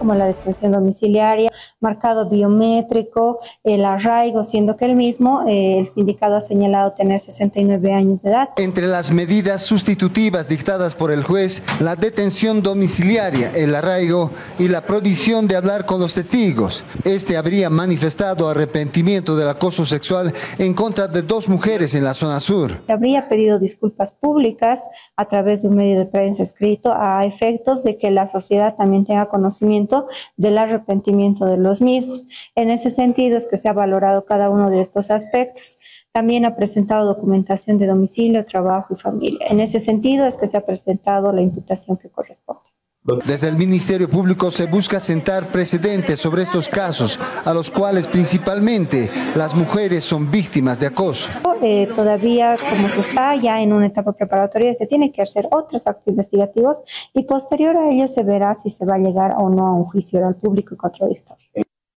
como la detención domiciliaria, marcado biométrico, el arraigo, siendo que el mismo, el sindicado ha señalado tener 69 años de edad. Entre las medidas sustitutivas dictadas por el juez, la detención domiciliaria, el arraigo y la prohibición de hablar con los testigos. Este habría manifestado arrepentimiento del acoso sexual en contra de 2 mujeres en la zona sur. Habría pedido disculpas públicas a través de un medio de prensa escrito a efectos de que la sociedad también tenga conocimiento del arrepentimiento de los mismos. En ese sentido es que se ha valorado cada uno de estos aspectos. También ha presentado documentación de domicilio, trabajo y familia. En ese sentido es que se ha presentado la imputación que corresponde. Desde el Ministerio Público se busca sentar precedentes sobre estos casos, a los cuales principalmente las mujeres son víctimas de acoso. Todavía, como se está ya en una etapa preparatoria, se tiene que hacer otros actos investigativos y posterior a ello se verá si se va a llegar o no a un juicio oral público y contradictorio.